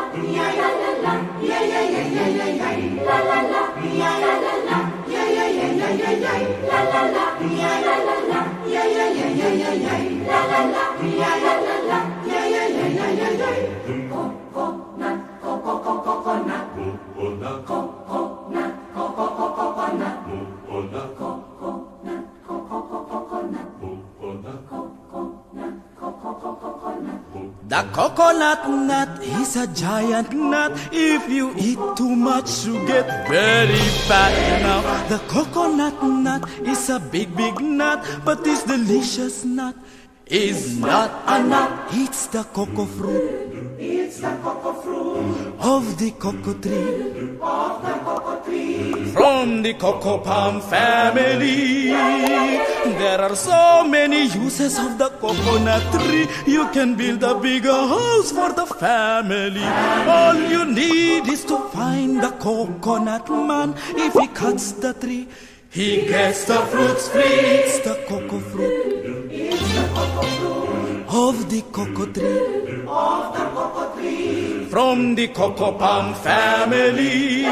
The coconut nut is a giant nut. If you eat too much, you get very fat. Now, the coconut nut is a big, big nut, but this delicious nut is not a nut. It's the cocoa fruit. It's the cocoa fruit of the cocoa tree. of the cocoa tree. From the cocoa palm family, there are so many uses of the coconut tree. You can build a bigger house for the family. All you need is to find the coconut man. If he cuts the tree, he gets the fruits free. It's the cocoa fruit. It's the cocoa fruit of the cocoa tree. of the cocoa tree. From the cocoa palm family.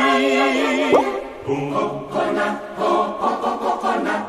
Coconut, coconut,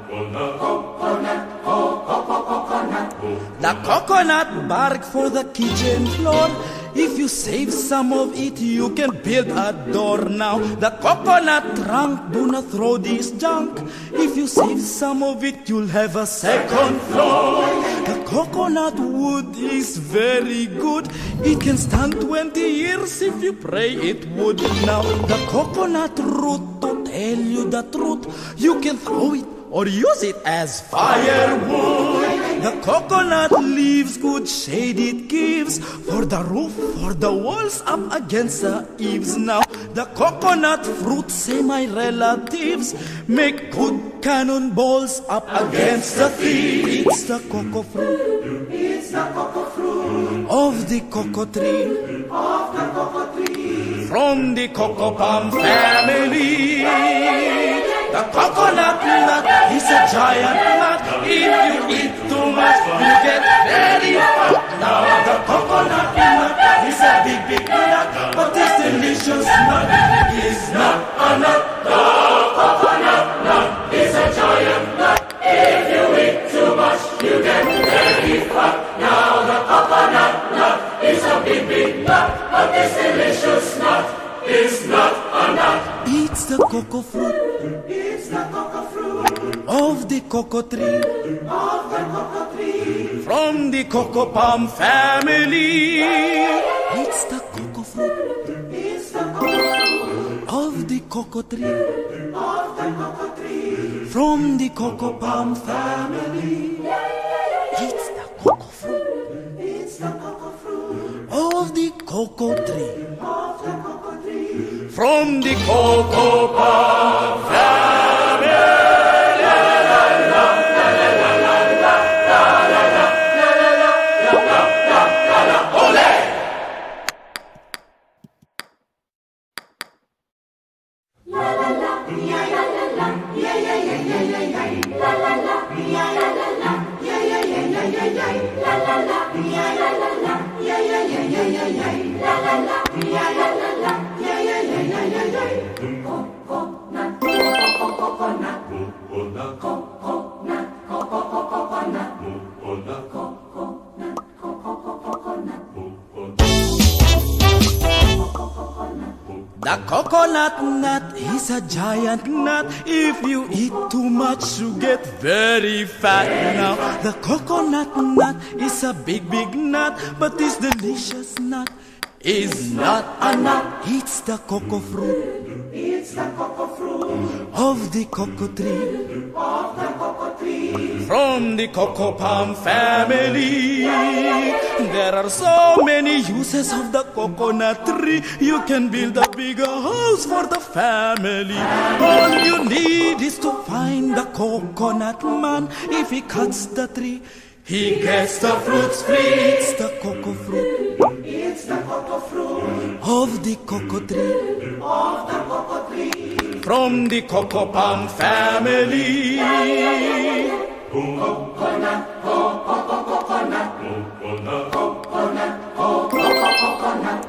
coconut. The coconut bark for the kitchen floor. If you save some of it, you can build a door now. The coconut trunk, do not throw this junk. If you save some of it, you'll have a second floor. The coconut wood is very good. It can stand 20 years if you pray it would. Now, the coconut root, to tell you the truth, you can throw it or use it as firewood. The coconut leaves, good shade it gives for the roof, for the walls, up against the eaves. Now, the coconut fruit, say my relatives, make good cannonballs up against the tree. It's the cocoa fruit. It's the cocoa fruit of the cocoa tree. of the cocoa tree. From the cocoa palm family. The coconut nut is a giant nut. If you eat too much, you get very fat. Now the coconut nut is a big, big nut, but this delicious nut is not a nut. The coconut nut is a giant nut. If you eat too much, you get very fat. Now the coconut nut is a big, big nut, but this delicious nut is not a nut. It's the cocoa fruit It's the cocoa fruit of the cocoa tree. of the cocoa tree. From the cocoa palm family. It's the cocoa fruit It's the cocoa fruit of the cocoa tree. of the cocoa tree. From the cocoa palm family. It's the cocoa fruit It's the cocoa fruit of the cocoa tree. of the cocoa tree. From the cocoa palm family. The coconut nut is a giant nut. If you eat too much, you get very fat. Now, the coconut nut is a big, big nut, but this delicious nut is not a nut. It's the cocoa fruit It's the cocoa fruit of the cocoa tree. of the cocoa tree. From the cocoa palm family, there are so many uses of the coconut tree. You can build a bigger house for the family. All you need is to find the coconut man. If he cuts the tree, he gets the fruits free. It's the cocoa fruit It's the cocoa fruit of the cocoa tree. of the cocoa tree. From the cocoa palm family. Coconut, coconut, coconut, coconut, coconut, coconut.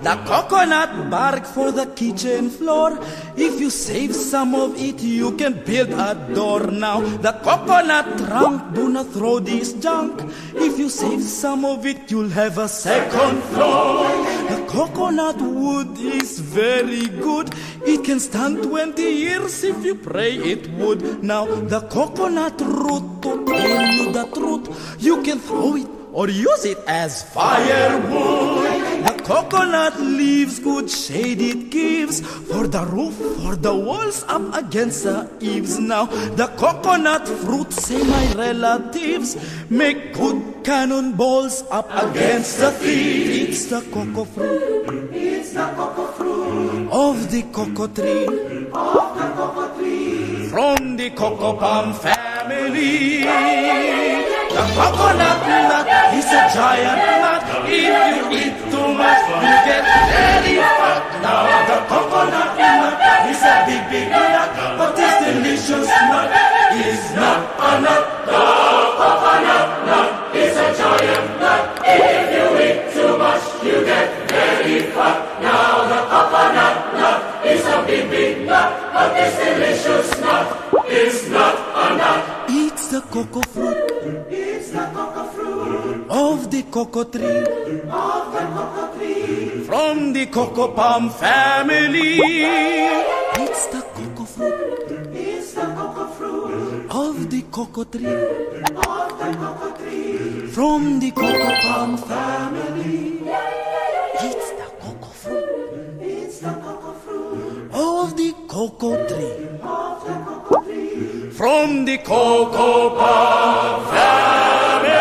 The coconut bark for the kitchen floor. If you save some of it, you can build a door now. The coconut trunk, do not throw this junk. If you save some of it, you'll have a second floor. The coconut wood is very good. It can stand 20 years if you pray it would. Now the coconut root, to tell you the truth, you can throw it or use it as firewood. The coconut leaves, good shade it gives, for the roof, for the walls, up against the eaves. Now the coconut fruit, say my relatives, make good cannonballs up against the thieves. It's the cocoa fruit, It's the cocoa fruit of the cocoa tree, of the cocoa tree. from the cocoa palm family. The coconut nut is a giant nut. If you eat too much, you get very fat. Now the coconut nut is a big nut, but this delicious nut is not a nut. The coconut nut is a giant nut. If you eat too much, you get very fat. Now the coconut nut is a big nut, but this delicious nut is not a nut. It's the cocoa fruit It's the cocoa fruit of the cocoa tree, of the cocoa tree. from the cocoa palm family. It's the cocoa fruit It's the cocoa fruit of the cocoa tree, of the cocoa tree. from the cocoa palm family. It's the cocoa fruit It's the cocoa fruit of the cocoa tree, of the cocoa tree. from the cocoa palm family.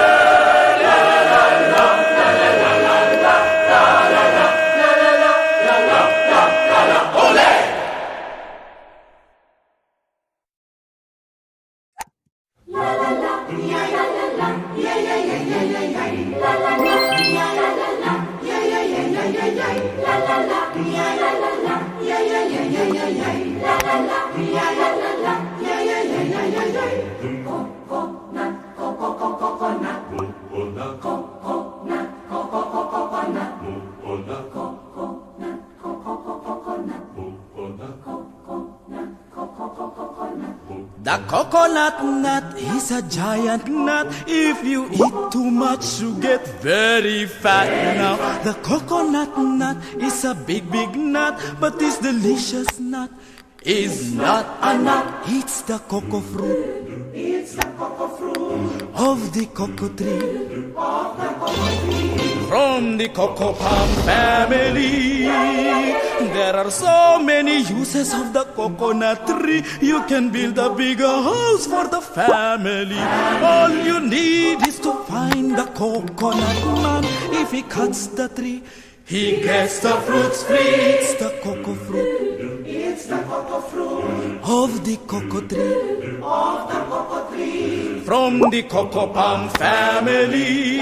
The coconut nut is a giant nut. If you eat too much, you get very fat. Now the coconut nut is a big nut, but this delicious nut is not a nut. It's the cocoa fruit It's the cocoa fruit of the cocoa tree, of the cocoa tree. from the cocoa palm family. There are so many uses of the coconut tree. You can build a bigger house for the family. All you need is to find the coconut man. If he cuts the tree, he gets the fruits free. It's the cocoa fruit It's the cocoa fruit of the cocoa tree, of the cocoa tree. from the cocoa palm family.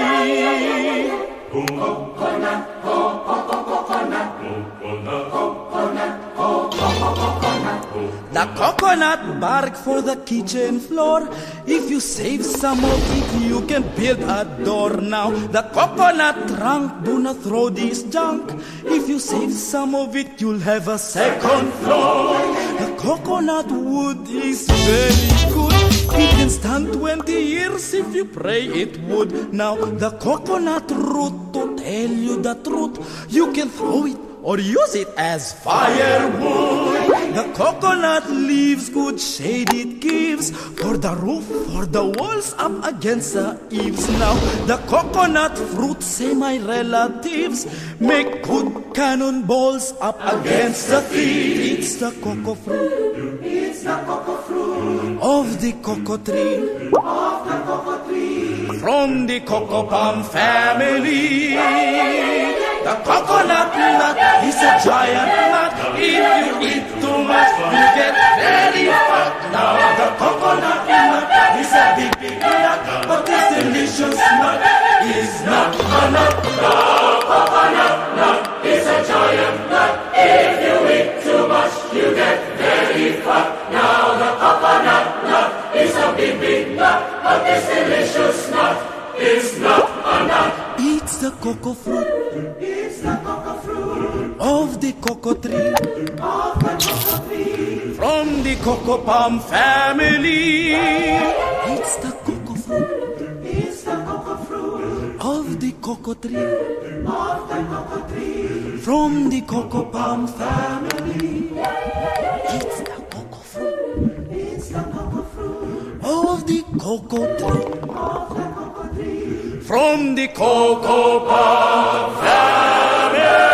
The coconut bark for the kitchen floor. If you save some of it, you can build a door now. The coconut trunk, do not throw this junk. If you save some of it, you'll have a second floor. The coconut wood is very good. It can stand 20 years if you pray it would. Now the coconut root, to tell you the truth, you can throw it or use it as firewood. The coconut leaves, good shade it gives, for the roof, for the walls, up against the eaves. Now the coconut fruit, say my relatives, make good cannonballs up against the thieves. It's the cocoa fruit It's the cocoa fruit of the cocoa tree, of the cocoa tree. from the cocoa palm family. The coconut nut is a giant nut. If you eat too much, you get very fat. Now the coconut nut is a big nut, but this delicious nut is not a nut. The coconut nut is a giant nut. If you eat too much, you get very fat. Now the coconut nut is a big nut, but this delicious nut is not a nut. It's the cocoa fruit. It's the cocoa fruit Of the cocoa tree. of the cocoa tree. From the cocoa palm family. It's the cocoa fruit. It's the cocoa fruit Of the cocoa tree. of the cocoa tree. From the cocoa palm family. It's the cocoa fruit. It's the cocoa fruit Of the cocoa tree. of the cocoa tree. From the cocoa palm family.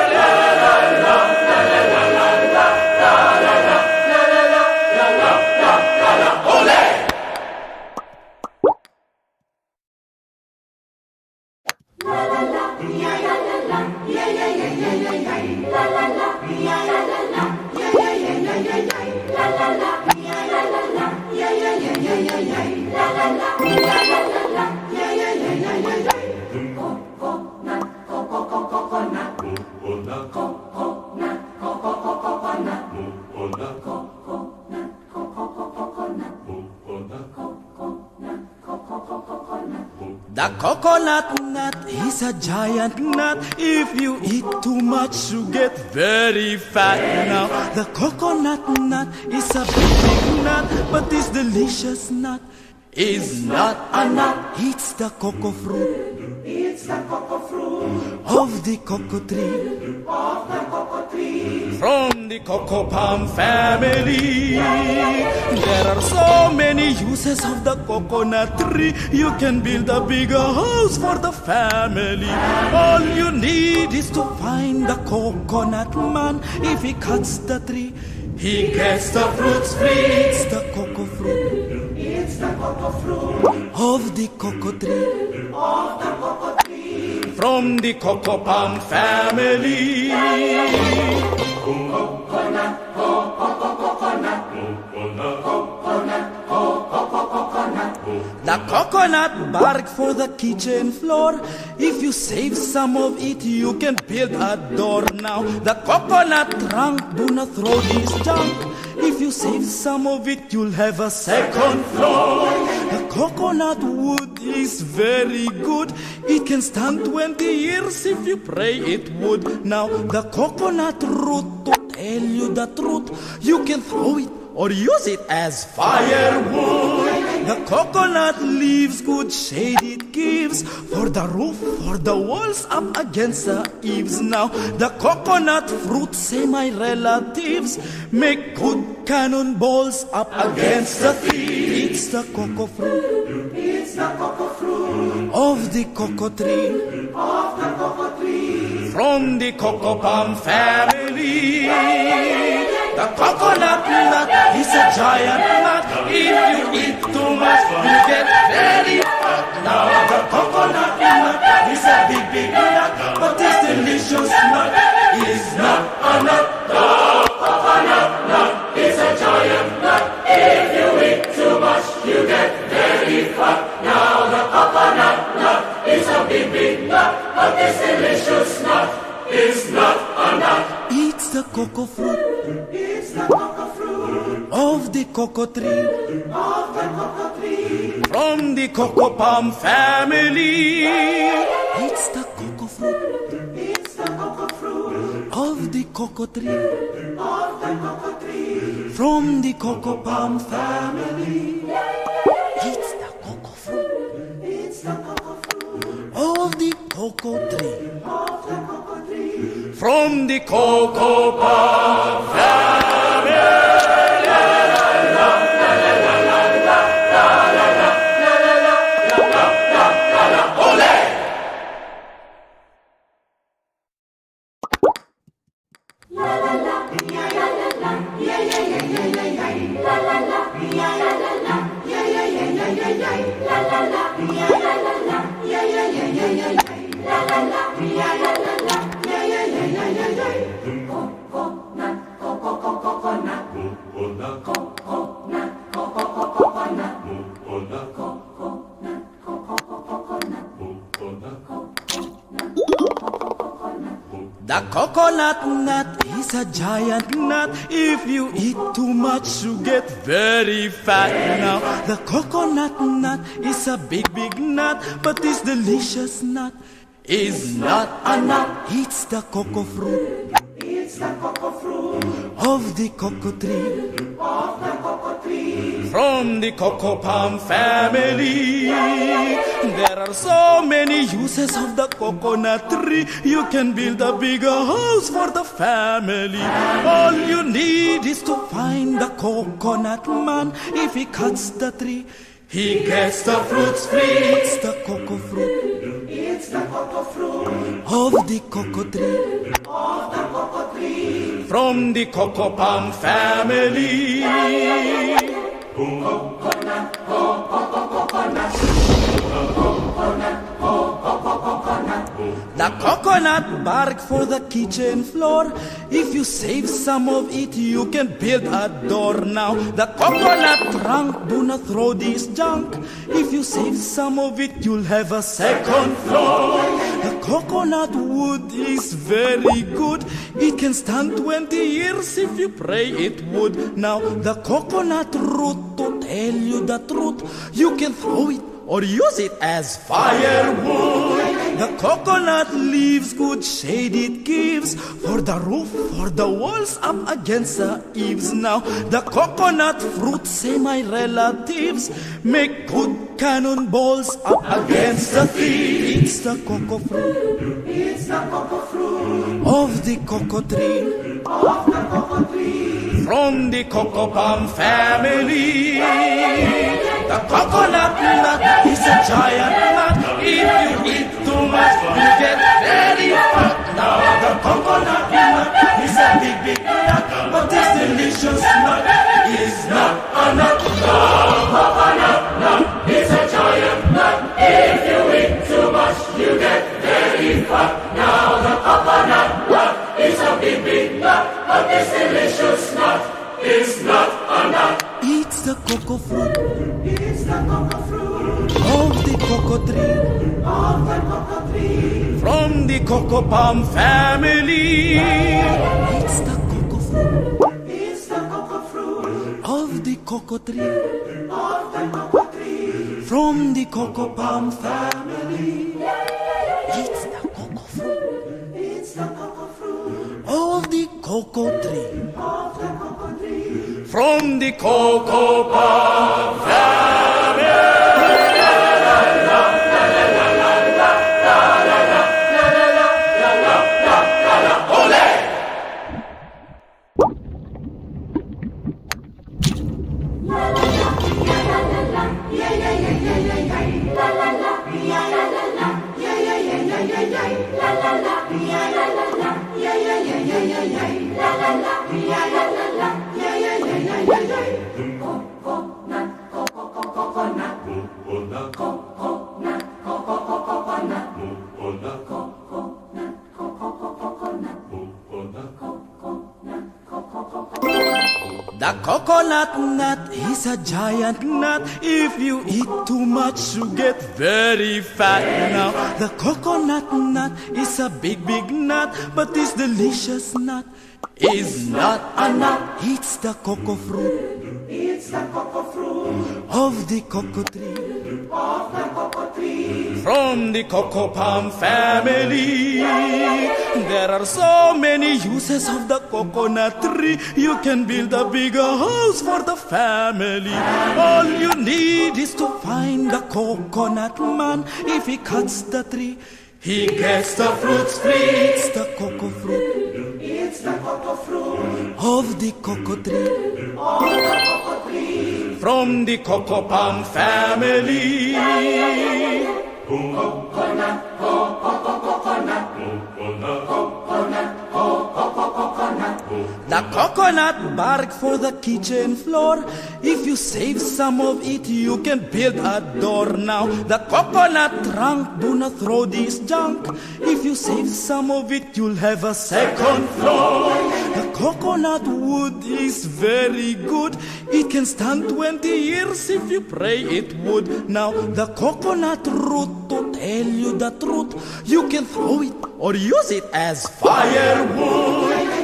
The coconut nut is a giant nut. If you eat too much, you get very fat. Now, the coconut nut is a big nut, but this delicious nut is not a nut. It's the cocoa fruit It's the cocoa fruit of the cocoa tree. of the cocoa tree. From the cocoa palm family. There are so many uses of the coconut tree. You can build a bigger house for the family. All you need is to find the coconut man. If he cuts the tree, he gets the fruits free. It's the cocoa fruit It's the cocoa fruit of the cocoa tree. of the cocoa tree. From the cocoa palm family. The coconut bark for the kitchen floor. If you save some of it, you can build a door. Now, the coconut trunk, do not throw this junk. If you save some of it, you'll have a second floor. The coconut wood is very good. It can stand 20 years if you pray it would. Now, the coconut root, to tell you the truth, you can throw it or use it as firewood. The coconut leaves good shade it gives for the roof, for the walls, up against the eaves. Now the coconut fruit, say my relatives, make good cannonballs up against the thieves. It's the cocoa fruit It's the cocoa fruit of the cocoa tree. of the cocoa tree. From the cocoa palm family. The coconut nut is a giant nut. If you eat too much, you get very fat. Now the coconut nut is a big nut, but this delicious nut is not a nut. The coconut nut is a giant nut. If you eat too much, you get very fat. Now the coconut nut is a big nut, but this delicious nut is not a nut. It's the cocoa fruit It's the cocoa fruit of the cocoa tree. of the cocoa tree. From the cocoa palm family. It's the cocoa fruit It's the cocoa fruit of the cocoa tree. of the cocoa tree. From the cocoa palm family. It's the cocoa fruit It's the cocoa fruit of the cocoa tree. of the cocoa tree. From the cocoa palm family. The coconut nut is a giant nut. If you eat too much, you get very fat. Now, the coconut nut is a big nut, but this delicious nut is not a nut. It's the cocoa fruit. It's the cocoa fruit Of the cocoa tree. of the cocoa tree. From the cocoa palm family. There are so many uses of the coconut tree. You can build a bigger house for the family. All you need is to find the coconut man. If he cuts the tree, he gets the fruits free. It's the cocoa fruit It's the cocoa fruit of the cocoa tree. of the cocoa tree. From the cocoa palm family. The coconut bark for the kitchen floor. If you save some of it, you can build a door now. The coconut trunk, do not throw this junk. If you save some of it, you'll have a second floor. The coconut wood is very good. It can stand 20 years if you pray it would. Now, the coconut root, to tell you the truth, you can throw it or use it as firewood. The coconut leaves good shade it gives for the roof, for the walls, up against the eaves. Now the coconut fruit, say my relatives, make good cannonballs up against the thieves. It's the cocoa fruit It's the cocoa fruit of the cocoa tree. of the cocoa tree. From the cocoa palm family. The coconut nut is a giant nut. If you eat too much, you get very fat. Now the coconut nut is a big nut, but this delicious nut is not a nut. The coconut nut is a giant nut. If you eat too much, you get very fat. Now the coconut nut is a big nut, but this delicious nut is not a nut. It's the cocoa fruit It's the cocoa fruit of the cocoa tree. of the cocoa tree. From the cocoa palm family. It's the cocoa fruit It's the cocoa fruit of the cocoa tree. of the cocoa tree. From the cocoa palm family. It's the cocoa fruit It's the cocoa fruit of the cocoa tree. of the cocoa tree. From the cocoa palm family. The coconut nut is a giant nut. If you eat too much, you get very fat. Now, the coconut nut is a big nut, but this delicious nut is not a nut. It's the cocoa fruit It's the cocoa fruit of the cocoa tree. of the cocoa tree. From the cocoa palm family. There are so many uses of the coconut tree. You can build a bigger house for the family. All you need is to find the coconut man. If he cuts the tree, he gets the fruits free. It's the cocoa fruit It's the cocoa fruit of the cocoa tree. of the cocoa tree. From the cocoa palm family. The coconut bark for the kitchen floor. If you save some of it, you can build a door now. The coconut trunk, do not throw this junk. If you save some of it, you'll have a second floor. The coconut wood is very good. It can stand 20 years if you pray it would. Now, the coconut root, to tell you the truth, you can throw it or use it as firewood.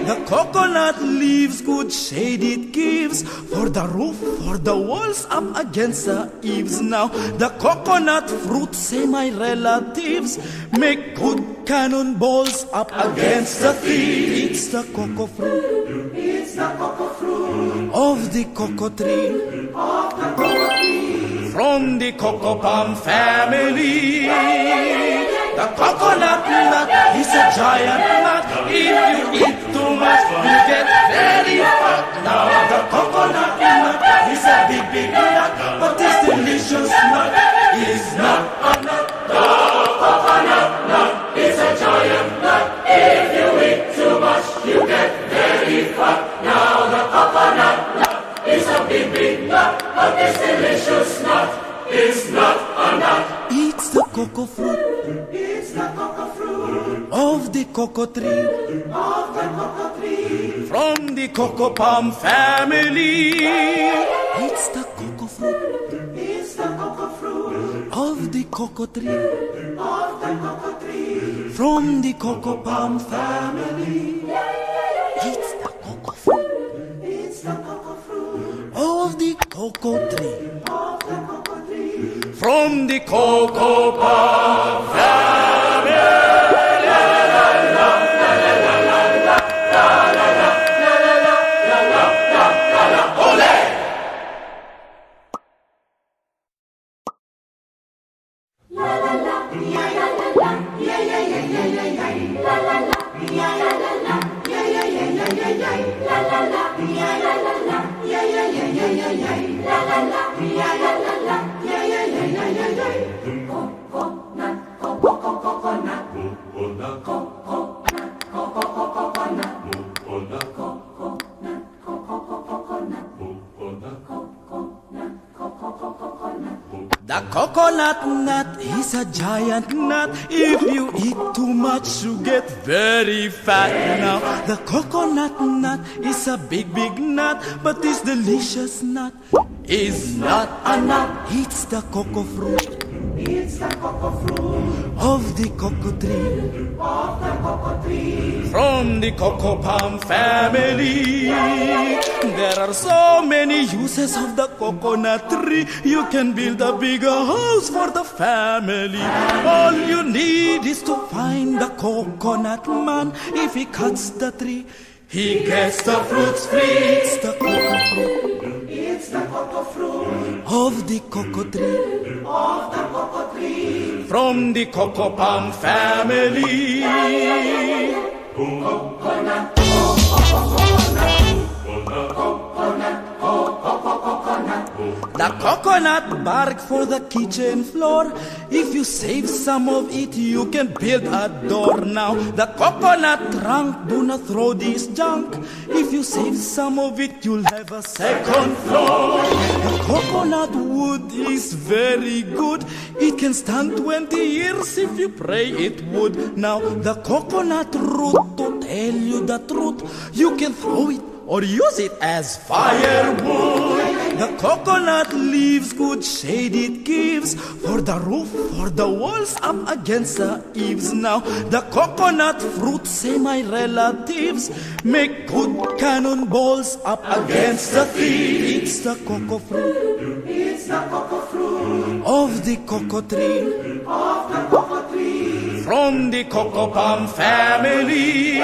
The coconut leaves good shade it gives for the roof, for the walls, up against the eaves. Now the coconut fruit, say my relatives, make good cannonballs up against the thief. It's the cocoa fruit. It's the cocoa fruit Of the cocoa tree, of the cocoa tree. From the cocoa palm family. The coconut nut is a giant nut. If you eat too much, you get very fat. Now the coconut nut is a big nut, but this delicious nut is not a nut. The coconut nut is a giant nut. If you eat too much, you get very fat. Now the coconut nut is a big nut, but this delicious nut is not a nut. It's the cocoa fruit. It's the cocoa fruit Of the cocoa tree, of the cocoa tree. from the cocoa palm family. It's the cocoa fruit It's the cocoa fruit of the cocoa tree, of the cocoa tree. from the cocoa palm family. It's the cocoa fruit It's the cocoa fruit of the cocoa tree, of the cocoa tree. from the cocoa palm family. The coconut nut is a giant nut. If you eat too much, you get very fat. Now the coconut nut is a big nut, but this delicious nut is not a nut. It's the cocoa fruit It's the cocoa fruit of the cocoa tree, of the cocoa tree. from the cocoa palm family. There are so many uses of the coconut tree. You can build a bigger house for the family. All you need is to find the coconut man. If he cuts the tree, he gets the fruits free. It's the cocoa fruit It's the cocoa fruit of the cocoa tree, of the cocoa tree. from the cocoa palm family. The coconut bark for the kitchen floor. If you save some of it, you can build a door. Now the coconut trunk, do not throw this junk. If you save some of it, you'll have a second floor. The coconut wood is very good. It can stand 20 years if you pray it would. Now the coconut root, to tell you the truth, you can throw it or use it as firewood. The coconut leaves good shade it gives for the roof, for the walls, up against the eaves. Now the coconut fruit, say my relatives, make good cannonballs up against the thief. It's the cocoa fruit It's the cocoa fruit of the cocoa tree, of the cocoa tree. from the cocoa palm family.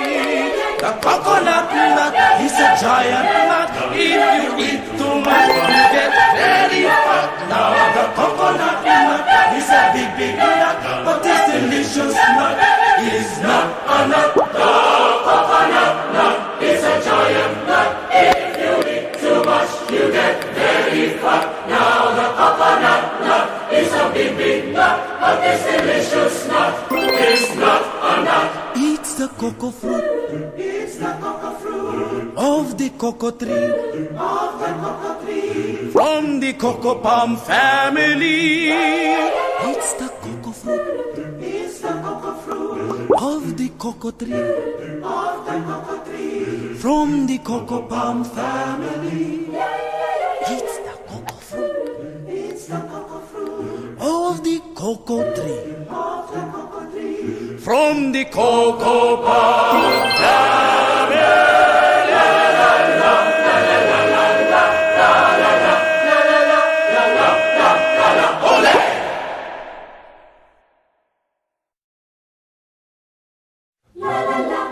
The coconut nut is a giant nut. If you eat too much, you get very fat. Now the coconut nut is a big nut, but this delicious nut is not a nut. The coconut nut is a giant nut. If you eat too much, you get very fat. Now the coconut nut is a big nut, but this delicious nut is not a nut. It's the cocoa fruit It's the cocoa fruit of the cocoa tree, of the cocoa tree. from the cocoa palm family. It's the cocoa fruit It's the cocoa fruit of the cocoa tree, of the cocoa tree. from the cocoa palm family. It's the cocoa fruit It's the cocoa fruit of the cocoa tree, of the cocoa tree. from the cocoa palm family.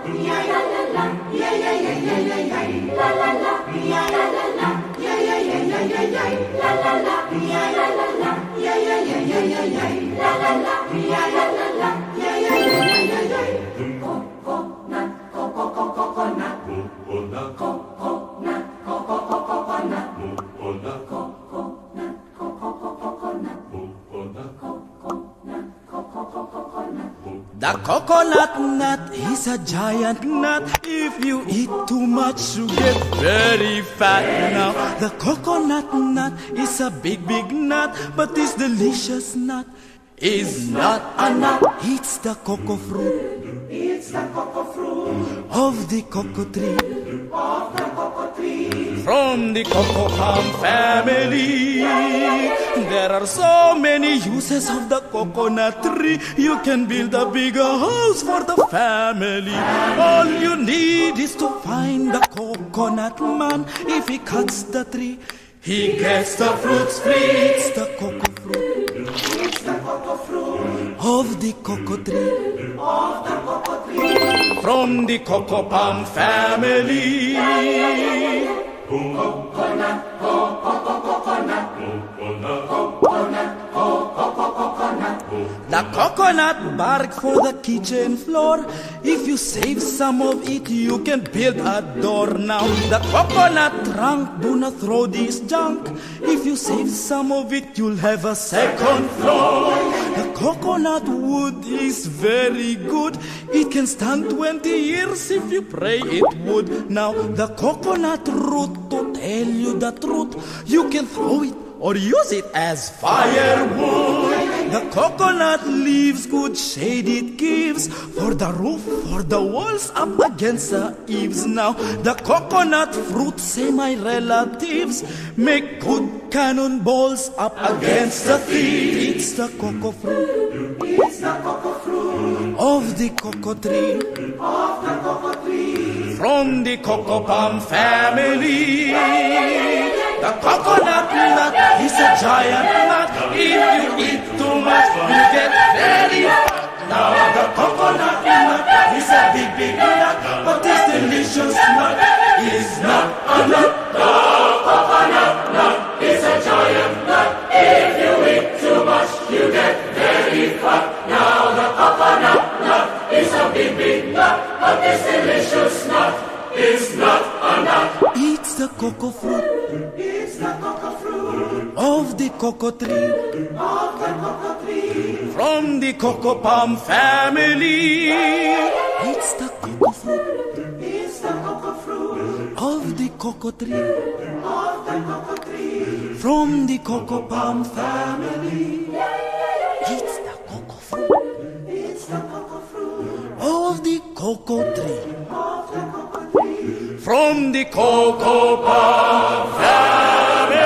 The coconut nut is a giant nut. If you eat too much, you get very fat. Now, the coconut nut is a big, big nut, but this delicious nut is not a nut. It's the cocoa fruit. It's the cocoa fruit Of the cocoa tree. of the cocoa tree. From the cocoa palm family. There are so many uses of the coconut tree. You can build a bigger house for the family. All you need is to find the coconut man. If he cuts the tree, he gets the fruits free. It's the cocoa fruit It's the cocoa fruit of the cocoa tree. of the cocoa tree. From the cocoa palm family. Coconut, coconut, The coconut bark for the kitchen floor. If you save some of it, you can build a door. Now the coconut trunk, do not throw this junk. If you save some of it, you'll have a second floor. The coconut wood is very good. It can stand 20 years if you pray it would. Now the coconut root, to tell you the truth, you can throw it or use it as firewood. The coconut leaves good shade it gives for the roof, for the walls, up against the eaves. Now the coconut fruit, say my relatives, make good cannonballs up against the thief. It's the cocoa fruit It's the cocoa fruit of the cocoa tree. of the cocoa tree. From the cocoa palm family. The coconut nut is a giant nut. If you eat too much, you get very fat. Now the coconut nut is a big, big nut, but this delicious nut is not a nut. The coconut nut is a giant nut. If you eat too much, you get very fat. Now the coconut nut is a big, big nut, but this delicious nut is not a nut. It's the cocoa fruit It's the cocoa fruit of the cocoa tree. of the cocoa tree. From the cocoa palm family. It's the cocoa fruit It's the cocoa fruit of the cocoa tree. of the cocoa tree. From the cocoa palm family. It's the cocoa fruit It's the cocoa fruit of the cocoa tree. of the cocoa tree. From the cocoa palm family.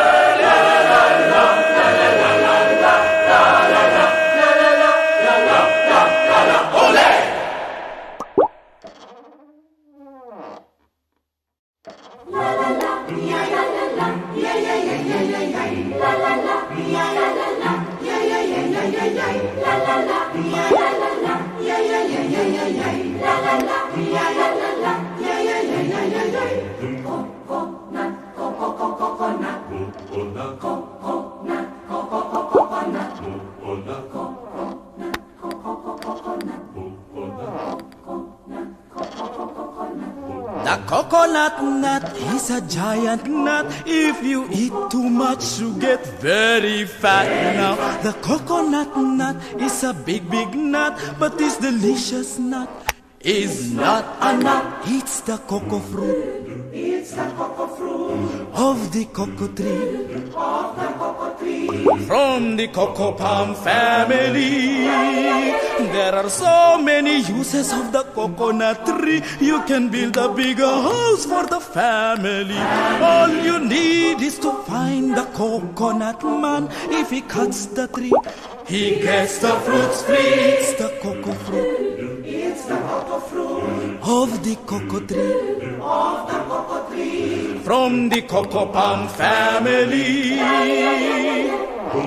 The coconut nut is a giant nut. If you eat too much, you get very fat. Now the coconut nut is a big, big nut, but this delicious nut is not a nut. It's the cocoa fruit It's the cocoa fruit of the cocoa tree. of the cocoa tree. From the cocoa palm family. There are so many uses of the coconut tree. You can build a bigger house for the family. All you need is to find the coconut man. If he cuts the tree, he gets the fruits free. It's the cocoa fruit It's the cocoa fruit of the cocoa tree. of the cocoa tree. From the cocoa palm family.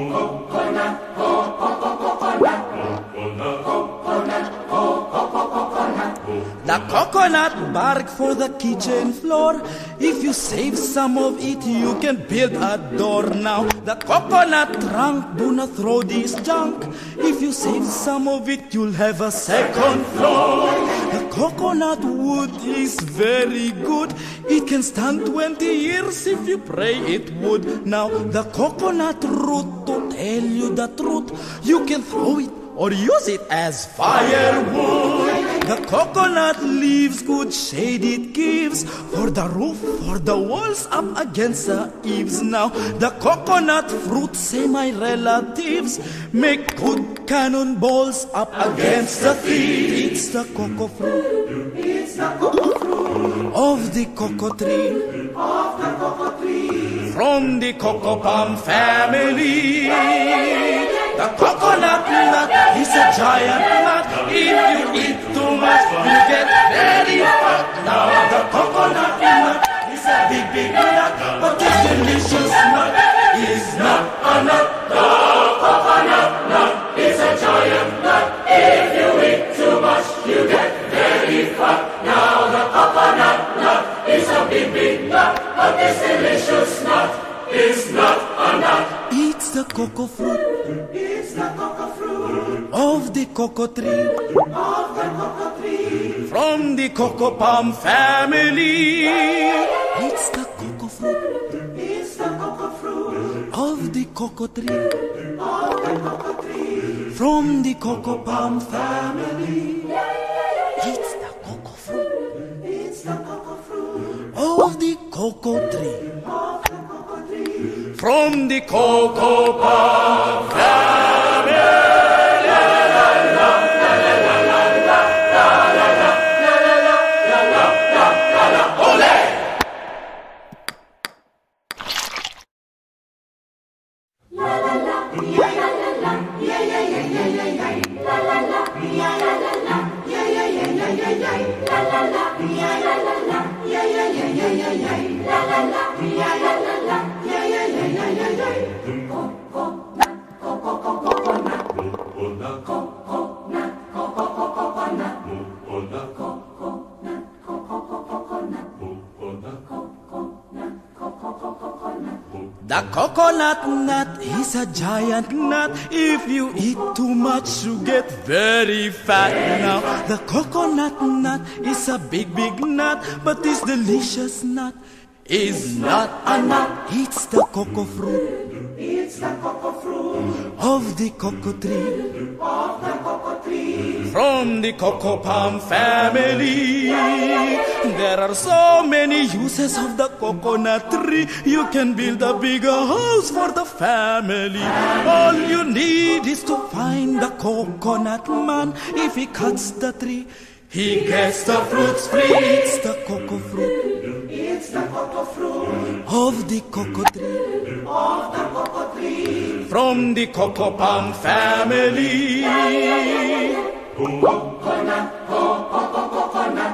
Coconut, The coconut bark for the kitchen floor. If you save some of it, you can build a door now. The coconut trunk, do not throw this junk. If you save some of it, you'll have a second floor. The coconut wood is very good. It can stand 20 years if you pray it would. Now the coconut root, to tell you the truth, you can throw it or use it as firewood. The coconut leaves, good shade it gives, for the roof, for the walls, up against the eaves. Now the coconut fruit, say my relatives, make good cannonballs up against the thieves. It's the cocoa fruit, it's the cocoa fruit of the cocoa tree, of the cocoa tree, from the cocoa palm family. The coconut nut is a giant nut. If you eat too much, you get very fat. Now the coconut nut is a big, big nut, but this delicious nut is not a nut. The coconut nut is a giant nut. If you eat too much, you get very fat. Now the coconut nut is a big, big nut, but this delicious nut is not a nut. It's the cocoa fruit, it's the cocoa fruit of the cocoa tree, of the cocoa tree, from the cocoa palm family. It's the cocoa fruit, it's the cocoa fruit of the cocoa tree, of the cocoa tree, from the cocoa palm family. It's the cocoa fruit, it's the cocoa fruit of the cocoa tree, of the cocoa tree, from the cocoa palm family. The coconut nut is a giant nut. If you eat too much, you get very fat. Now the coconut nut is a big, big nut, but this delicious nut is not a nut. It's the cocoa fruit, it's the cocoa fruit of the cocoa tree, of the cocoa tree, from the cocoa palm family. There are so many uses of the coconut tree. You can build a bigger house for the family. All you need is to find the coconut man. If he cuts the tree, he gets the fruits free. It's the cocoa fruit, it's the cocoa fruit of the cocoa tree, of the cocoa tree, from the cocoa palm family. Coconut, coconut,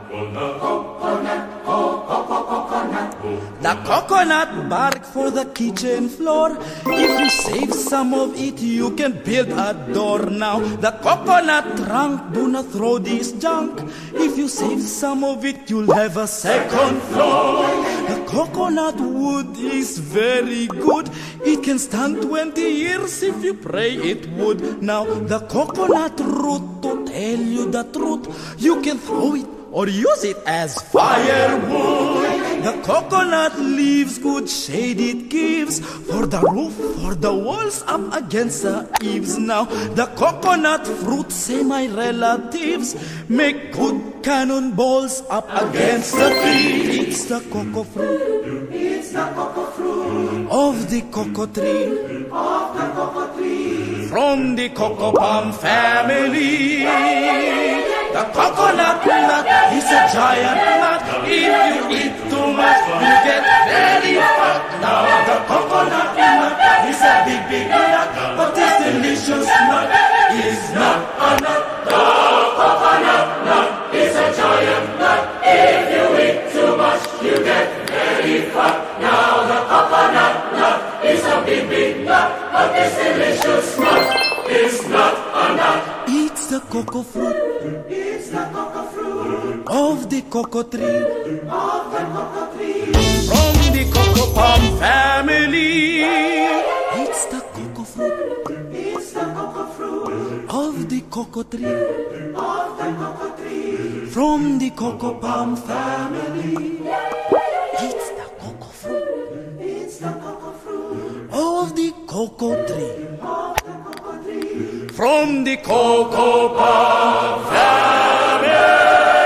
The coconut bark for the kitchen floor. If you save some of it, you can build a door now. The coconut trunk, do not throw this junk. If you save some of it, you'll have a second floor. The coconut wood is very good. It can stand 20 years if you pray it would. Now the coconut root, to tell you the truth, you can throw it or use it as firewood. The coconut leaves, good shade it gives, for the roof, for the walls, up against the eaves. Now the coconut fruit, say my relatives, make good cannonballs up against the tree. It's the cocoa fruit, it's the cocoa fruit of the cocoa tree, of the cocoa tree, from the cocoa palm family. The coconut nut is a giant nut. If you eat too much, you get very fat. Now the coconut nut is a big, big nut, but this delicious nut is not a nut. The coconut nut is a giant nut. If you eat too much, you get very fat. Now the coconut nut is a big, big nut, but this delicious nut is not a nut. It's the cocoa fruit It's the cocoa fruit of the cocoa tree. of the cocoa tree. From the cocoa palm family. It's the cocoa fruit It's the cocoa fruit of the cocoa tree. of the cocoa tree. From the cocoa palm family. It's the cocoa fruit It's the cocoa fruit of the cocoa tree. of the cocoa tree. From the cocoa palm family.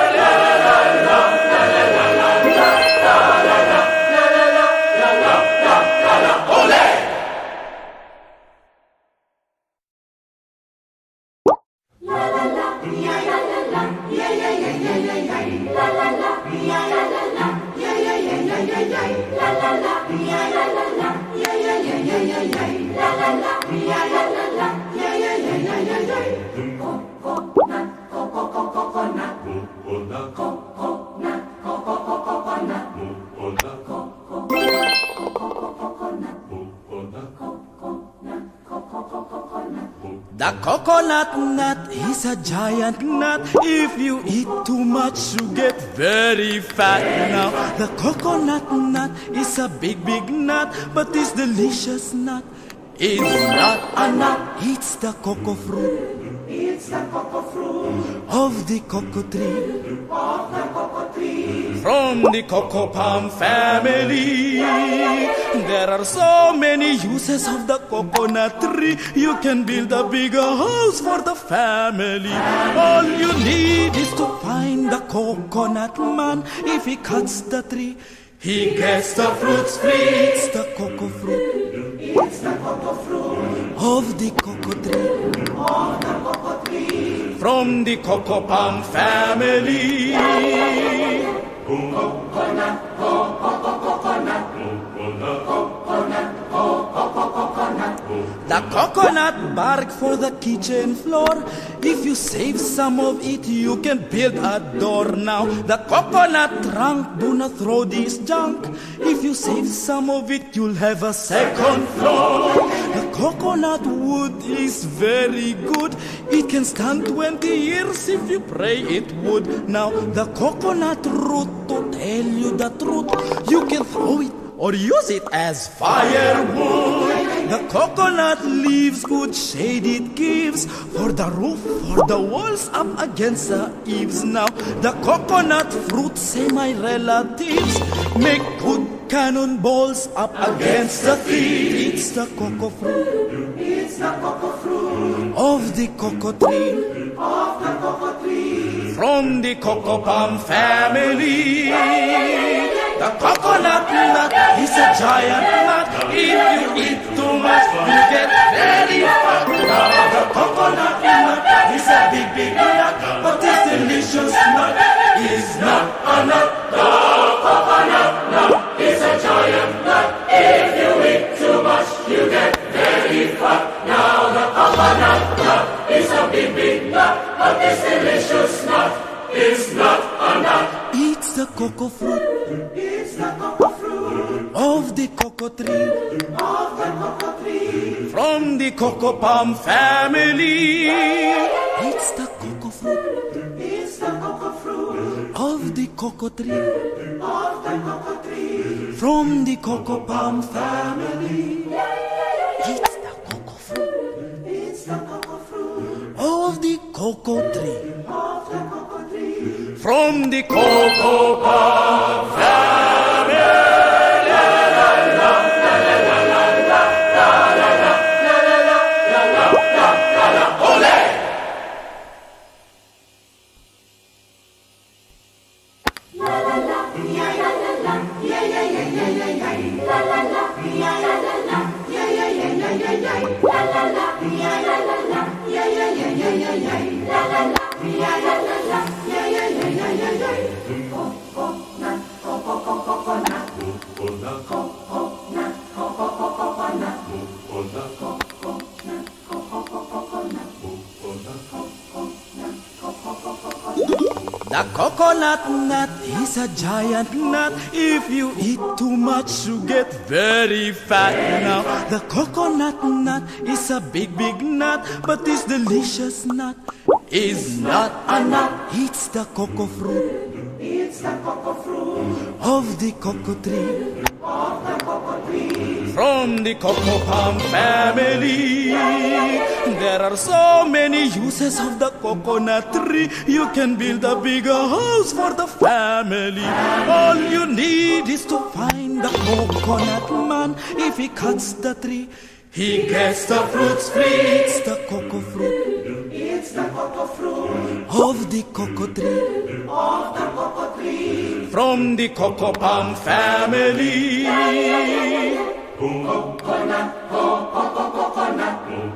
The coconut nut is a giant nut. If you eat too much, you get very fat. Now, the coconut nut is a big, big nut, but this delicious nut is not a nut. It's the cocoa fruit It's the cocoa fruit of the cocoa tree. of the cocoa tree. From the cocoa palm family. There are so many uses of the coconut tree. You can build a bigger house for the family. All you need is to find the coconut man. If he cuts the tree, he gets the fruits free. It's the cocoa fruit It's the cocoa fruit of the cocoa tree. of the cocoa tree. From the cocoa palm family. The coconut bark for the kitchen floor. If you save some of it, you can build a door. Now, the coconut trunk, do not throw this junk. If you save some of it, you'll have a second floor. The coconut wood is very good. It can stand 20 years if you pray it would. Now, the coconut root, to tell you the truth, you can throw it or use it as firewood. The coconut leaves good shade it gives for the roof, for the walls, up against the eaves. Now the coconut fruit, say my relatives, make good cannonballs up against the thieves. It's the cocoa fruit It's the cocoa fruit of the cocoa tree. of the cocoa tree. From the cocoa palm family. The coconut nut is a giant nut. If you eat too much, you get very fat. Now the coconut nut is a big, big nut, but this delicious nut is not a nut. The coconut nut is a giant nut. If you eat too much, you get very fat. Now the coconut nut is a big, big nut, but this delicious nut is not a nut. It's the cocoa fruit It's the cocoa fruit of the cocoa tree. of the cocoa tree. From the cocoa palm family. It's the cocoa fruit It's the cocoa fruit of the cocoa tree. of the cocoa tree. From the cocoa palm family. It's the cocoa fruit It's the cocoa fruit of the cocoa tree. of the cocoa tree. From the cocoa palm family. The coconut nut is a giant nut. If you eat too much, you get very fat. Now, the coconut nut is a big, big nut, but this delicious nut is not a nut. It's the cocoa fruit. It's the cocoa fruit Of the cocoa tree. of the cocoa tree. From the cocoa palm family, there are so many uses of the coconut tree. You can build a bigger house for the family. All you need is to find the coconut man. If he cuts the tree, he gets the fruits free. It's the cocoa fruit. It's the cocoa fruit Of the cocoa tree. of the cocoa tree. From the cocoa palm family. Coconut, coconut,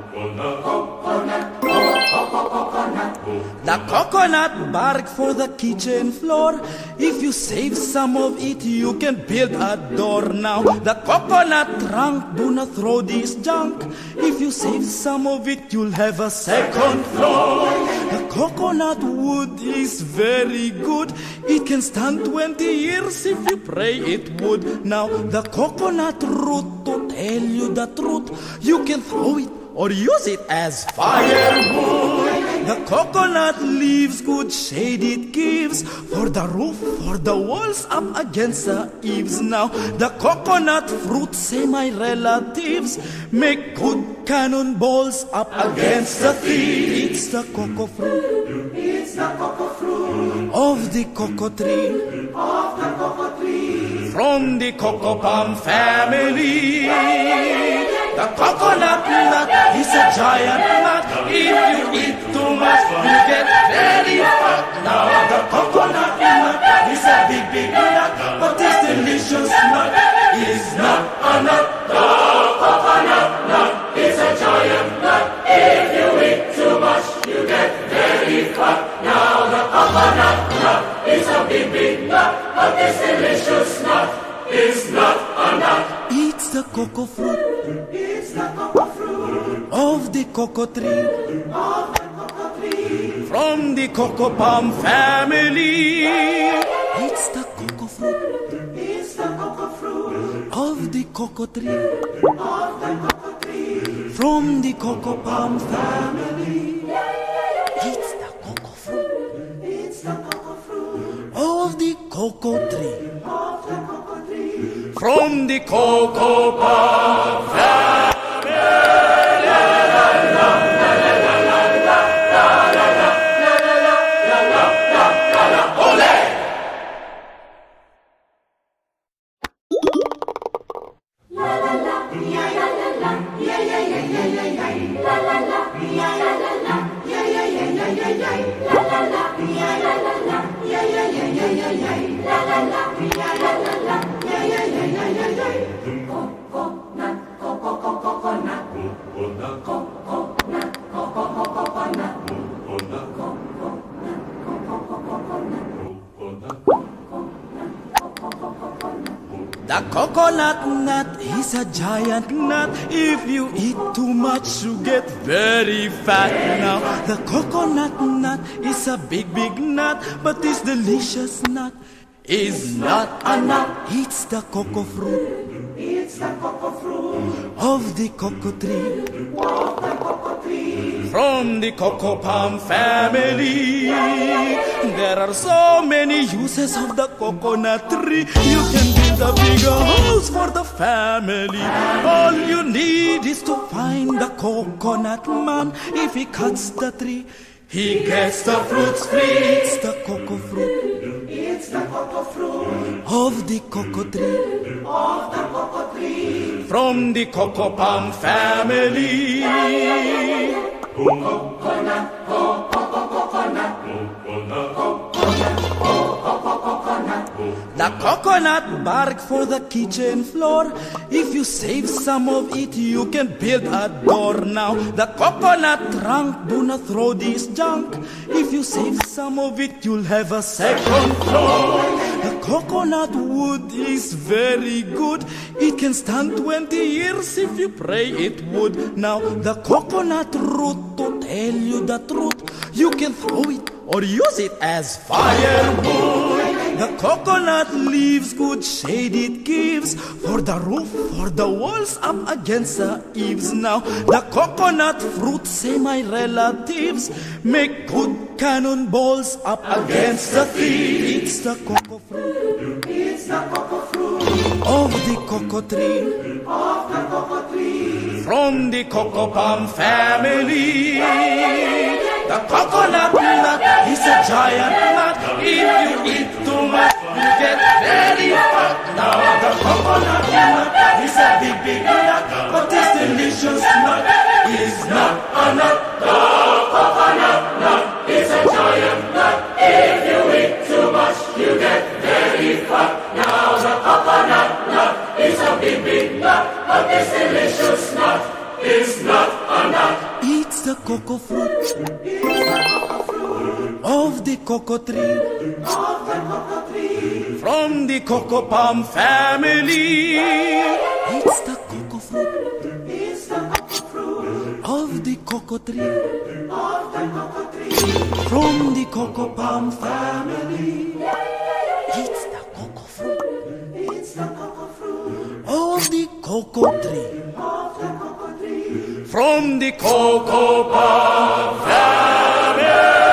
The coconut bark for the kitchen floor. If you save some of it, you can build a door. Now, the coconut trunk, do not throw this junk. If you save some of it, you'll have a second floor. The coconut wood is very good. It can stand 20 years if you pray it would. Now, the coconut root, to tell you the truth, you can throw it or use it as firewood. The coconut leaves good shade it gives for the roof, for the walls, up against the eaves. Now the coconut fruit, say my relatives, make good cannonballs up against the tree. It's the cocoa fruit. It's the cocoa fruit Of the cocoa tree. of the cocoa tree. From the cocoa palm family. The coconut nut is a giant nut. If you eat too much, you get very fat. Now the coconut nut is a big, big nut, but this delicious nut is not a nut. The coconut nut is a giant nut. If you eat too much, you get very fat. Now the coconut nut is a big, big nut, but this delicious nut is not a nut. It's the cocoa fruit It's the cocoa fruit of the cocoa tree. of the cocoa tree. From the cocoa palm family. It's the cocoa fruit It's the cocoa fruit of the cocoa tree. of the cocoa tree. From the cocoa palm family. It's the cocoa fruit It's the cocoa fruit of the cocoa tree. of the cocoa tree. From the cocoa palm family. The coconut nut is a giant nut. If you eat too much, you get very fat. Now, the coconut nut is a big, big nut, but this delicious nut is not a nut. It's the cocoa fruit It's the cocoa fruit of the cocoa tree. of the cocoa tree. From the cocoa palm family, there are so many uses of the coconut tree. You can build a bigger house for the family. All you need is to find the coconut man. If he cuts the tree, he gets the fruits free. It's the cocoa fruit It's the cocoa fruit of the cocoa tree. of the cocoa tree. From the cocoa palm family. The coconut bark for the kitchen floor. If you save some of it, you can build a door. Now, the coconut trunk, do not throw this junk. If you save some of it, you'll have a second floor. The coconut wood is very good. It can stand 20 years if you pray it would. Now, the coconut root, to tell you the truth, you can throw it or use it as firewood. The coconut leaves good shade it gives for the roof, for the walls, up against the eaves. Now the coconut fruit, say my relatives, make good cannonballs up against the thief. It's the cocoa fruit, It's the cocoa fruit of the cocoa tree, of the cocoa tree. from the cocoa palm family. The coconut nut is a giant nut. If you eat too much, you get very fat. Now the coconut nut is a big nut, but this delicious nut is not a nut. The coconut nut is a giant nut. If you eat too much, you get very fat. Now the coconut nut is a big nut, but this delicious nut is not a nut. It's the cocoa fruit It's the cocoa fruit of the cocoa tree, of the cocoa tree. from the cocoa palm family. It's the cocoa fruit It's the cocoa fruit of the cocoa tree, of the cocoa tree. from the cocoa palm family. It's the cocoa fruit It's the cocoa fruit of the cocoa tree, of the cocoa tree. from the cocoa palm family.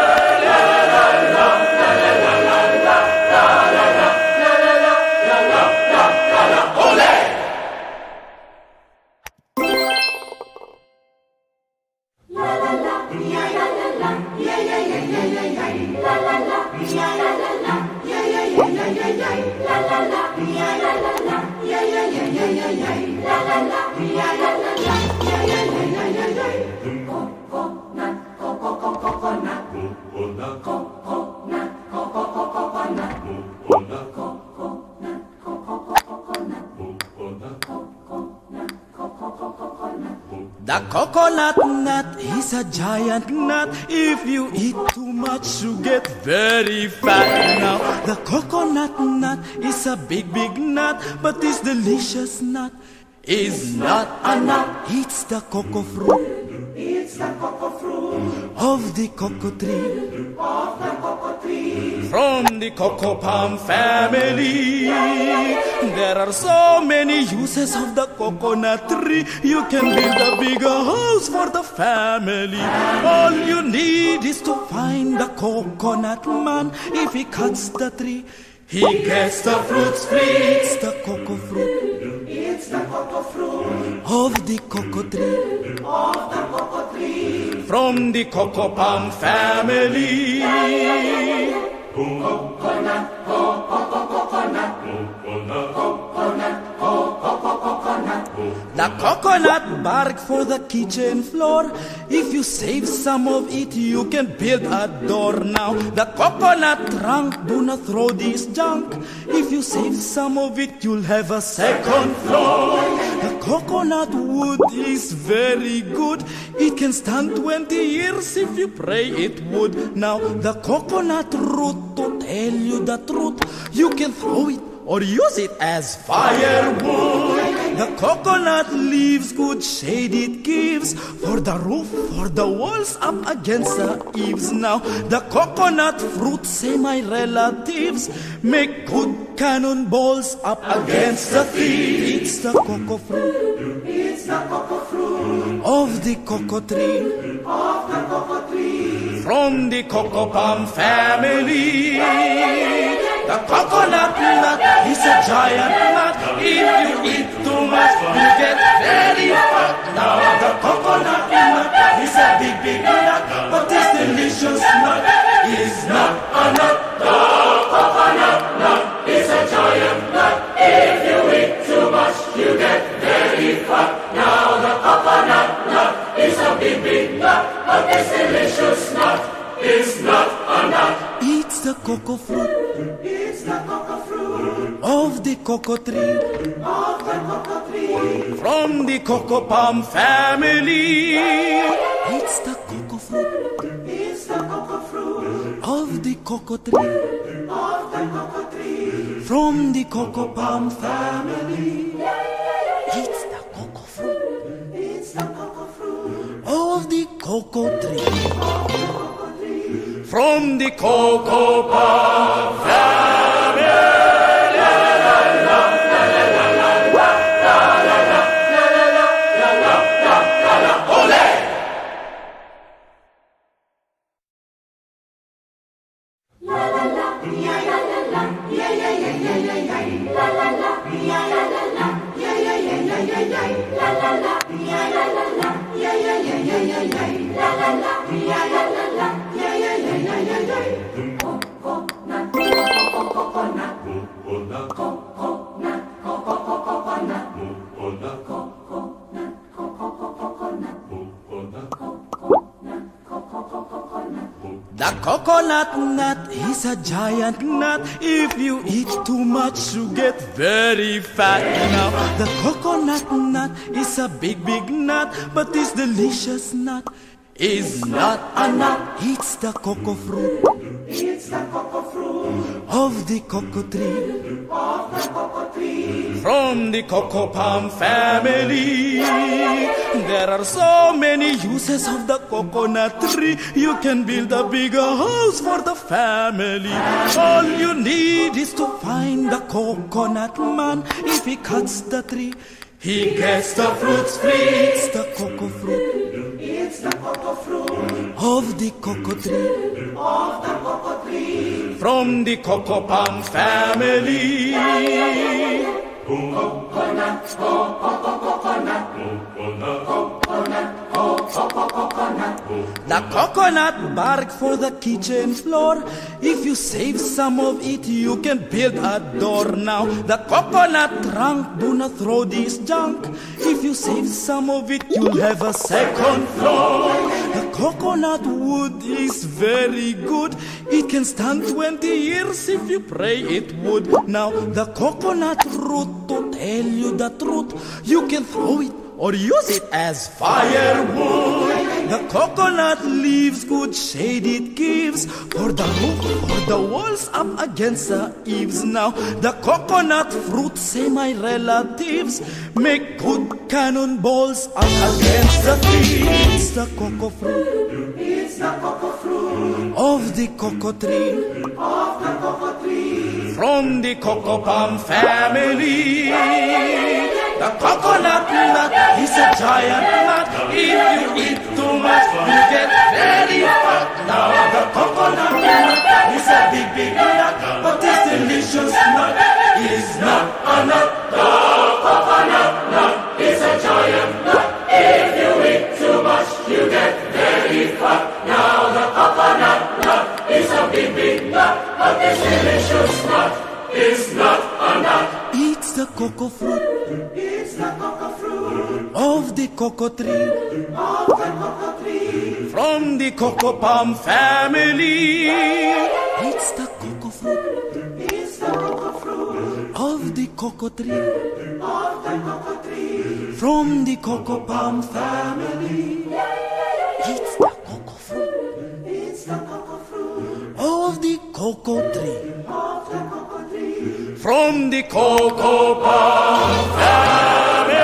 The coconut nut is a giant nut. If you eat too much, you get very fat. Now, the coconut nut is a big nut, but this delicious nut is not a nut. It's the cocoa fruit It's the cocoa fruit of the cocoa tree, of the cocoa tree. from the cocoa palm family. There are so many uses of the coconut tree. You can build a bigger house for the family. All you need is to find the coconut man. If he cuts the tree, he gets the fruits free. It's the cocoa fruit It's the cocoa fruit of the cocoa tree, of the cocoa tree. from the cocoa palm family. Coconut, coconut, The coconut bark for the kitchen floor. If you save some of it, you can build a door. Now the coconut trunk, do not throw this junk. If you save some of it, you'll have a second floor. The coconut wood is very good. It can stand 20 years if you pray it would. Now the coconut root, to tell you the truth, you can throw it or use it as firewood. The coconut leaves good shade it gives for the roof, for the walls, up against the eaves. Now the coconut fruit, say my relatives, make good cannonballs up against the thief. It's the cocoa fruit It's the cocoa fruit of the cocoa tree, of the cocoa tree. from the cocoa palm family. The coconut nut is a giant nut. If you eat too much, you get very fat. Now the coconut nut is a big nut, but this delicious nut is not a nut. The coconut nut is a giant nut. If you eat too much, you get very fat. Now the coconut nut is a big nut, but this delicious nut is not a nut. It's the cocoa fruit It's the cocoa fruit of the cocoa tree, of the cocoa tree. from the cocoa palm family. It's the cocoa fruit It's the cocoa fruit of the cocoa tree, of the cocoa tree. from the cocoa palm family. It's the cocoa fruit It's the cocoa fruit of the cocoa tree, from the cocoa palm family. The coconut nut is a giant nut. If you eat too much, you get very fat. Now, the coconut nut is a big, big nut, but this delicious nut is not a nut. It's the cocoa fruit. It's the cocoa fruit Of the cocoa tree. of the cocoa tree. From the cocoa palm family. There are so many uses of the coconut tree. You can build a bigger house for the family. All you need is to find the coconut man. If he cuts the tree, he gets the fruits free. It's the cocoa fruit It's the cocoa fruit of the cocoa tree. of the cocoa tree. From the cocoa palm family. Coconut, coconut, coconut. The coconut bark for the kitchen floor. If you save some of it, you can build a door. Now, the coconut trunk, do not throw this junk. If you save some of it, you'll have a second floor. The coconut wood is very good. It can stand 20 years if you pray it would. Now, the coconut root, to tell you the truth, you can throw it or use it as firewood. The coconut leaves good shade it gives for the roof, for the walls up against the eaves. Now the coconut fruit, say my relatives, make good cannonballs up against the trees. The cocoa fruit It's the cocoa fruit of the cocoa tree. of the cocoa tree. From the cocoa palm family. The coconut nut is a giant nut. If you eat too much, you get very fat. Now the coconut nut is a big, big nut, but this delicious nut is not a nut. The coconut nut is a giant nut. If you eat too much, you get very fat. Now the coconut nut is a big, big nut, but this delicious nut is not a nut. It's the cocoa fruit It's the cocoa fruit of the cocoa tree. of the cocoa tree. From the cocoa palm family. It's the cocoa fruit It's the cocoa fruit of the cocoa tree. of the cocoa tree. From the cocoa palm family. It's the cocoa fruit It's the cocoa fruit of the cocoa tree. of the cocoa tree. From the cocoa palm family.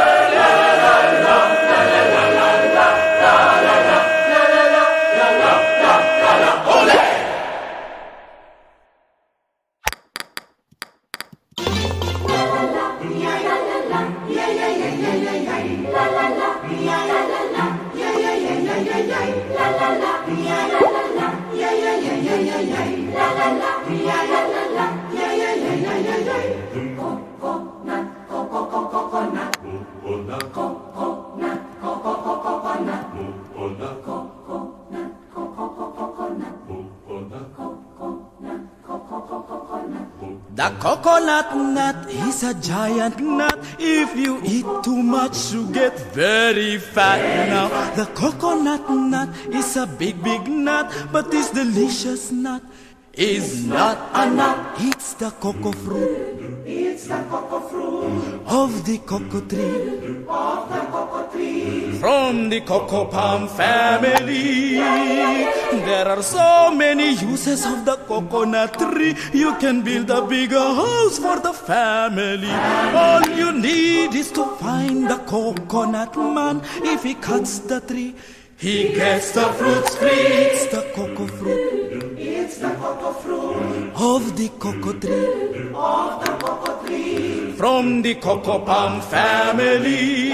The coconut nut is a giant nut. If you eat too much, you get very fat. Now, the coconut nut is a big, big nut, but this delicious nut is not a nut. It's the cocoa fruit It's the cocoa fruit of the cocoa tree. of the cocoa tree. From the cocoa palm family. There are so many uses of the coconut tree. You can build a bigger house for the family. All you need is to find the coconut man. If he cuts the tree, He gets the fruits free. It's the cocoa fruit. It's the cocoa fruit Of the cocoa tree. of the cocoa tree. From the cocoa palm family.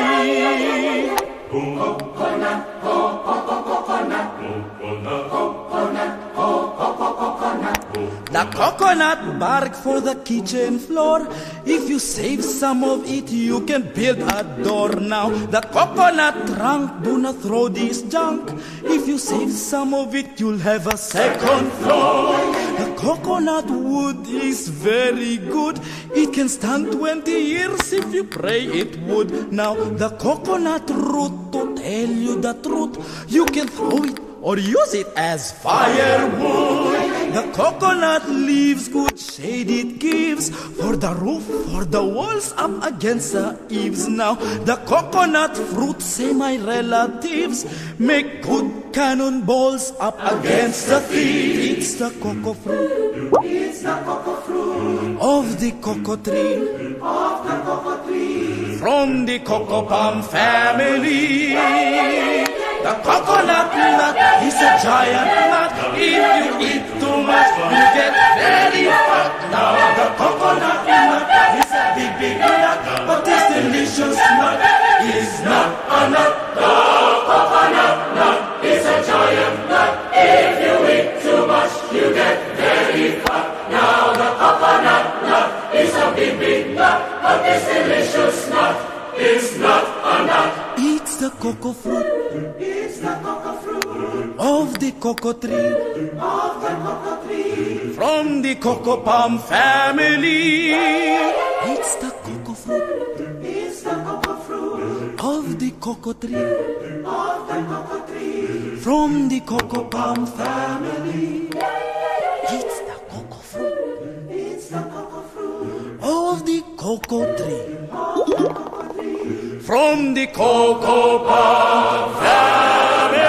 Coconut, coconut, The coconut bark for the kitchen floor. If you save some of it, you can build a door now. The coconut trunk, do not throw this junk. If you save some of it, you'll have a second floor. The coconut wood is very good. It can stand 20 years if you pray it would. Now, the coconut root, to tell you the truth, you can throw it or use it as firewood. The coconut leaves, good shade it gives, for the roof, for the walls, up against the eaves. Now the coconut fruit, say my relatives, make good cannonballs up against the thieves. It's the cocoa fruit. It's the cocoa fruit Of the cocoa tree. of the cocoa tree. From the cocoa palm family. The coconut nut is a giant nut. If you eat too much, you get very fat. Now the coconut nut is a big nut, but this delicious nut is not a nut. The coconut nut is a giant nut. If you eat too much, you get very fat. Now the coconut nut is a big nut, but this delicious nut is not a nut. It's the cocoa fruit It's the cocoa fruit of the cocoa tree. of the cocoa tree. From the cocoa palm family. It's the cocoa fruit It's the cocoa fruit of the cocoa tree. of the cocoa tree. From the cocoa palm family. It's the cocoa fruit It's the cocoa fruit of the cocoa tree. of the cocoa tree. From the cocoa palm family.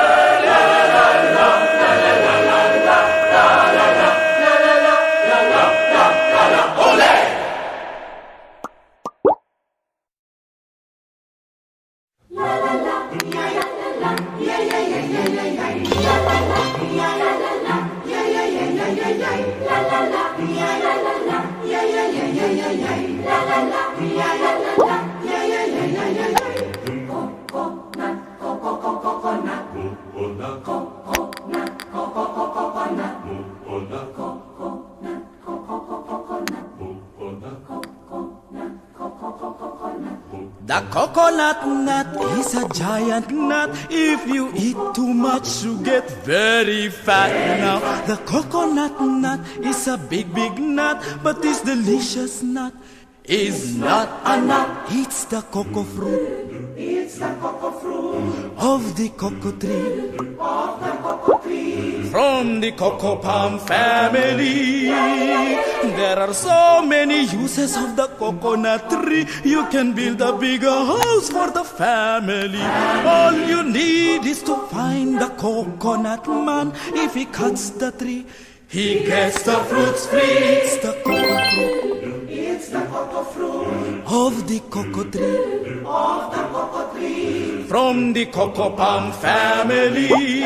The coconut nut is a giant nut. If you eat too much, you get very fat. Now, the coconut nut is a big nut, but this delicious nut is not a nut. It's the cocoa fruit It's the cocoa fruit of the cocoa tree. of the cocoa tree. From the cocoa palm family. There are so many uses of the coconut tree. You can build a bigger house for the family. All you need is to find the coconut man. If he cuts the tree, he gets the fruits free. It's the cocoa fruit It's the cocoa fruit of the cocoa tree. of the cocoa tree. From the cocoa palm family.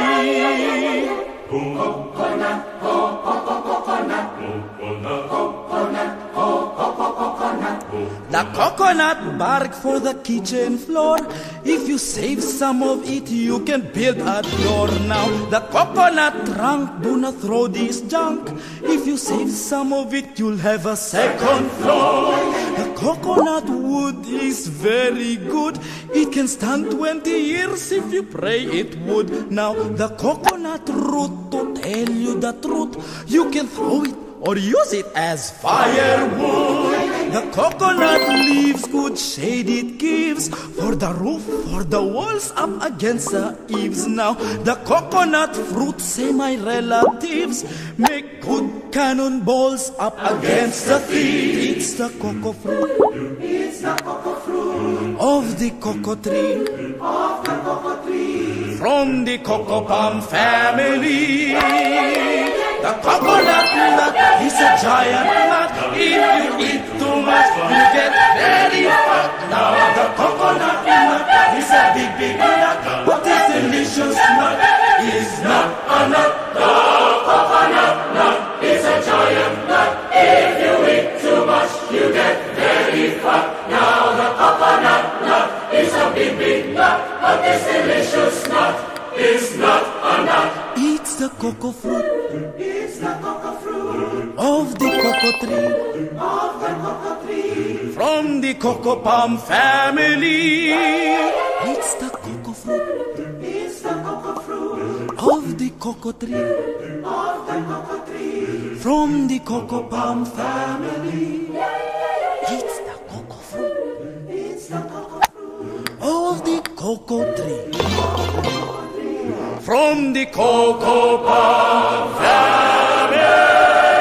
Coconut, coconut, The coconut bark for the kitchen floor. If you save some of it, you can build a door now. The coconut trunk, do not throw this junk. If you save some of it, you'll have a second floor. The coconut wood is very good. It can stand 20 years if you pray it would. Now, the coconut root, to tell you the truth, you can throw it or use it as firewood. The coconut leaves, good shade it gives, for the roof, for the walls, up against the eaves. Now the coconut fruit, say my relatives, make good cannonballs up against the thieves. It's the cocoa fruit It's the cocoa fruit of the cocoa tree. of the cocoa tree. From the cocoa palm family. The coconut nut is a giant nut. If you eat too much, you get very fat. Now the coconut nut is a big nut, but it's delicious. delicious nut is not a nut. The coconut nut is a giant nut. If you eat too much, you get very fat. Now the coconut nut is a big, big nut, but this delicious nut is not a nut. It's the cocoa fruit. It's the cocoa fruit Of the cocoa tree, of the cocoa tree. from the cocoa palm family. It's the cocoa fruit It's the cocoa fruit of the cocoa tree, of the cocoa tree. from the cocoa palm family. It's the cocoa fruit It's the cocoa fruit of the cocoa tree, from the cocoa palm family.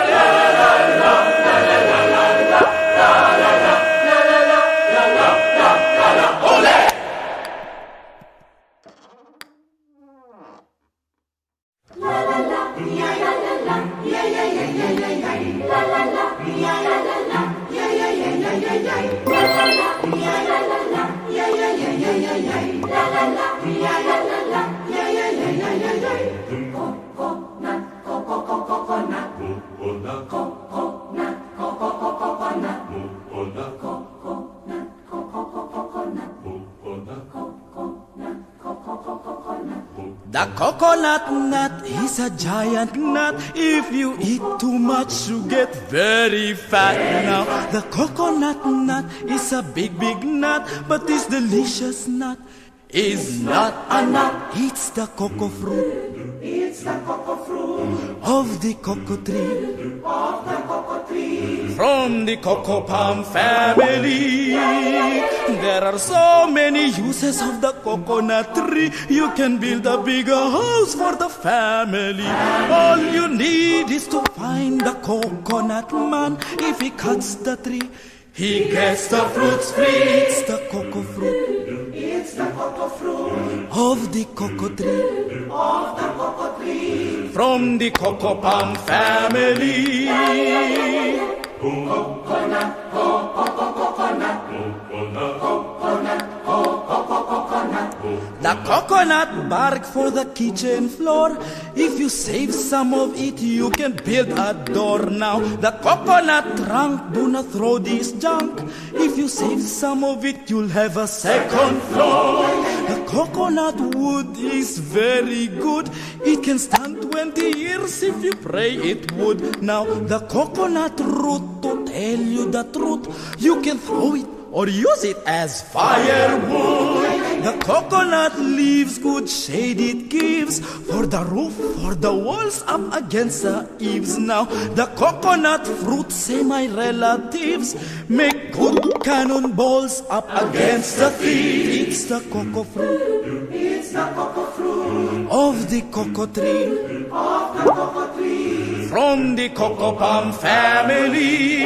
The coconut nut is a giant nut. If you eat too much, you get very fat. Now, the coconut nut is a big, big nut, but this delicious nut is not a nut. It's the cocoa fruit It's the cocoa fruit of the cocoa tree, of the cocoa tree. from the cocoa palm family. There are so many uses of the coconut tree. You can build a bigger house for the family. All you need is to find the coconut man. If he cuts the tree, he gets the fruits free. It's the cocoa fruit It's the cocoa fruit of the cocoa tree, of the cocoa tree. from the cocoa palm family. Coconut, coconut, coconut, coconut. The coconut bark for the kitchen floor. If you save some of it, you can build a door. Now, the coconut trunk, do not throw this junk. If you save some of it, you'll have a second floor. The coconut wood is very good. It can stand 20 years if you pray it would. Now, the coconut root, to tell you the truth, you can throw it or use it as firewood. The coconut leaves good shade it gives for the roof, for the walls, up against the eaves. Now the coconut fruit, say my relatives, make good cannonballs up against the thieves. It's the cocoa fruit It's the cocoa fruit of the cocoa tree, of the cocoa tree. from the cocoa palm family.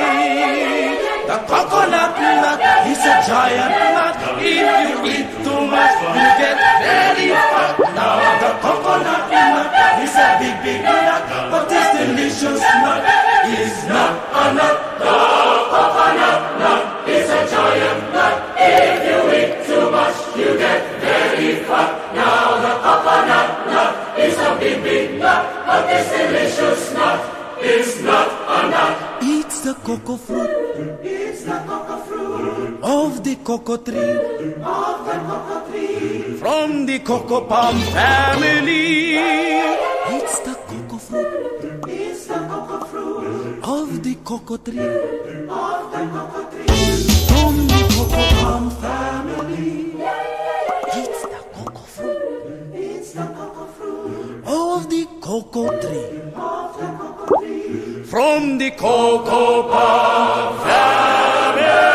The coconut nut is a giant nut. If you eat too much, you get very fat. Now the coconut nut is a big, big nut, but this delicious nut is not a nut. The coconut nut is a giant nut. If you eat too much, you get very fat. Now the coconut nut is a big, big nut, but this delicious nut is not a nut. It's the cocoa fruit It's the cocoa fruit of the cocoa tree, of the cocoa tree. from the cocoa palm family. It's the cocoa fruit It's the cocoa fruit of the cocoa tree, of the cocoa tree. from the cocoa palm family. It's the cocoa fruit It's the cocoa fruit of the cocoa tree, of the cocoa tree. from the cocoa palm family.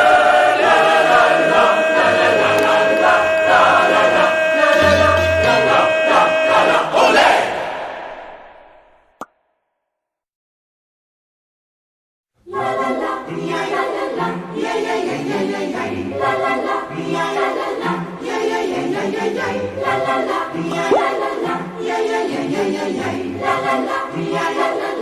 La la la